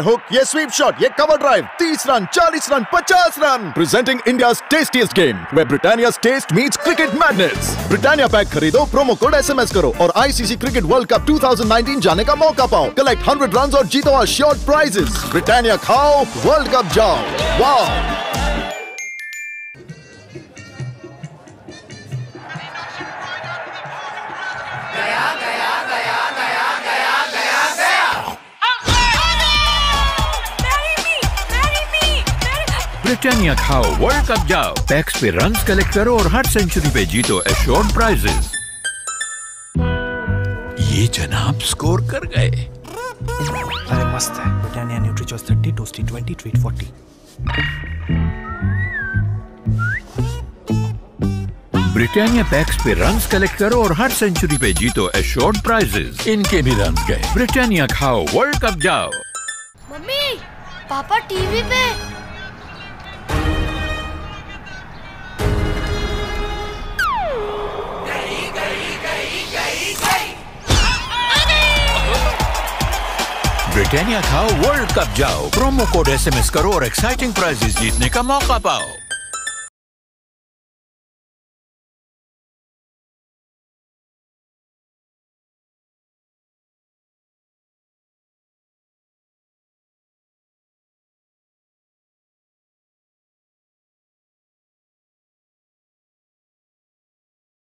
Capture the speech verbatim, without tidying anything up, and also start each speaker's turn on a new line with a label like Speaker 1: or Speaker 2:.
Speaker 1: Hook, ये sweep shot, ये cover drive, तीस रन, चालीस रन, पचास run. Presenting India's tastiest game, where Britannia's taste meets cricket madness. Britannia pack खरीदो, promo code SMS करो और आईसीसी क्रिकेट वर्ल्ड कप दो हज़ार उन्नीस जाने का मौका पाओ। कलेक्ट हंड्रेड रन और जीतो अश्योर्ड प्राइजेस। ब्रिटानिया खाओ, वर्ल्ड कप जाओ। वाह!
Speaker 2: ब्रिटानिया खाओ, वर्ल्ड कप जाओ। पैक्स पे रन्स कलेक्ट करो और हर सेंचुरी पे जीतो एश्योर्ड प्राइजेस। ये जनाब स्कोर कर गए।
Speaker 3: अरे मस्त है। Britannia NutriChoice thirty, toasty twenty, ट्वीट फोर्टी।
Speaker 2: ब्रिटानिया पैक्स पे रन्स कलेक्ट करो और हर सेंचुरी पे जीतो एश्योर्ड प्राइजेस। इनके भी रन्स गए। ब्रिटानिया खाओ, वर्ल्ड कप जाओ।
Speaker 4: मम्मी, पापा टीवी पे।
Speaker 2: ब्रिटानिया खाओ, वर्ल्ड कप जाओ। प्रोमो कोड एसएमएस करो और एक्साइटिंग प्राइजेस जीतने का मौका पाओ।